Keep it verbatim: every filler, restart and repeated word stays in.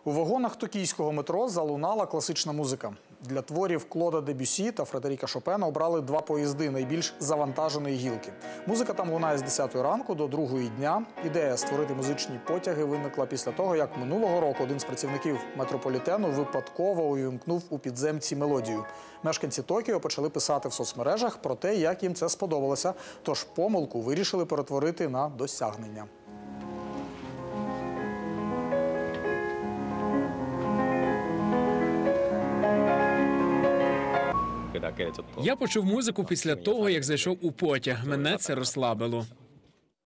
У вагонах токійського метро залунала класична музика. Для творів Клода Дебюсі та Фредеріка Шопена обрали два поїзди найбільш завантаженої гілки. Музика там лунає з десятої ранку до другої дня. Ідея створити музичні потяги виникла після того, як минулого року один з працівників метрополітену випадково увімкнув у підземці мелодію. Мешканці Токіо почали писати в соцмережах про те, як їм це сподобалося, тож помилку вирішили перетворити на досягнення. Я почув музику після того, як зайшов у потяг. Мене це розслабило.